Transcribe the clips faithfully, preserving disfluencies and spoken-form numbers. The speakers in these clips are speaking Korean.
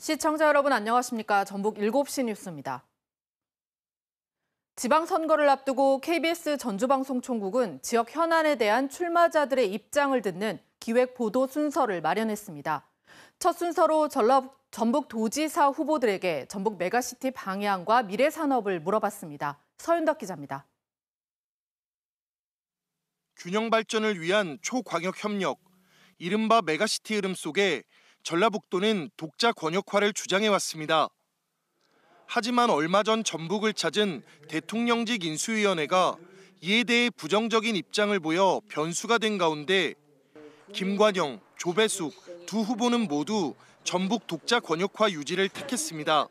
시청자 여러분 안녕하십니까? 전북 일곱 시 뉴스입니다. 지방선거를 앞두고 케이비에스 전주방송총국은 지역 현안에 대한 출마자들의 입장을 듣는 기획 보도 순서를 마련했습니다. 첫 순서로 전라, 전북도지사 후보들에게 전북 메가시티 방향과 미래 산업을 물어봤습니다. 서윤덕 기자입니다. 균형 발전을 위한 초광역 협력, 이른바 메가시티 흐름 속에 전라북도는 독자 권역화를 주장해왔습니다. 하지만 얼마 전 전북을 찾은 대통령직 인수위원회가 이에 대해 부정적인 입장을 보여 변수가 된 가운데 김관영, 조배숙 두 후보는 모두 전북 독자 권역화 유지를 택했습니다.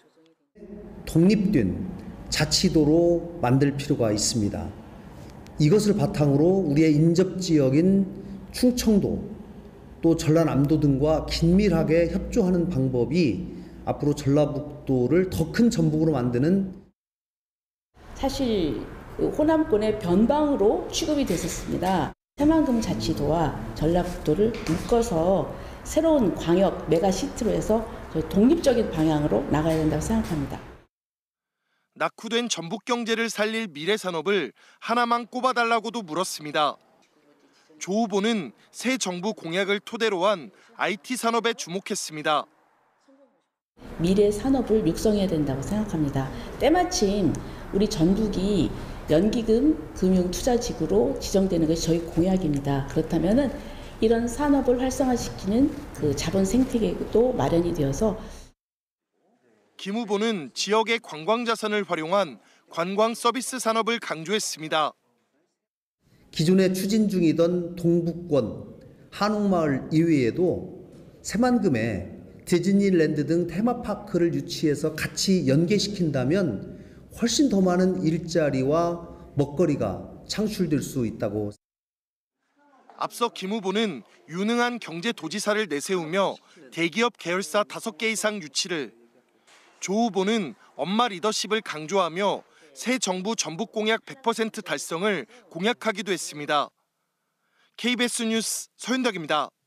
독립된 자치도로 만들 필요가 있습니다. 이것을 바탕으로 우리의 인접지역인 충청도 또 전라남도 등과 긴밀하게 협조하는 방법이 앞으로 전라북도를 더 큰 전북으로 만드는 사실 호남권의 변방으로 취급이 됐었습니다. 새만금 자치도와 전라북도를 묶어서 새로운 광역 메가시티로 해서 독립적인 방향으로 나가야 된다고 생각합니다. 낙후된 전북 경제를 살릴 미래 산업을 하나만 꼽아달라고도 물었습니다. 조 후보는 새 정부 공약을 토대로 한 아이티 산업에 주목했습니다. 미래 산업을 육성해야 된다고 생각합니다. 때마침 우리 전북이 연기금 금융투자지구로 지정되는 것이 저희 공약입니다. 그렇다면 이런 산업을 활성화시키는 그 자본 생태계도 마련이 되어서 김 후보는 지역의 관광 자산을 활용한 관광 서비스 산업을 강조했습니다. 기존에 추진 중이던 동북권, 한옥마을 이외에도 새만금에 디즈니랜드 등 테마파크를 유치해서 같이 연계시킨다면 훨씬 더 많은 일자리와 먹거리가 창출될 수 있다고. 앞서 김 후보는 유능한 경제도지사를 내세우며 대기업 계열사 다섯 개 이상 유치를, 조 후보는 엄마 리더십을 강조하며 새 정부 전북 공약 백 퍼센트 달성을 공약하기도 했습니다. 케이비에스 뉴스 서윤덕입니다.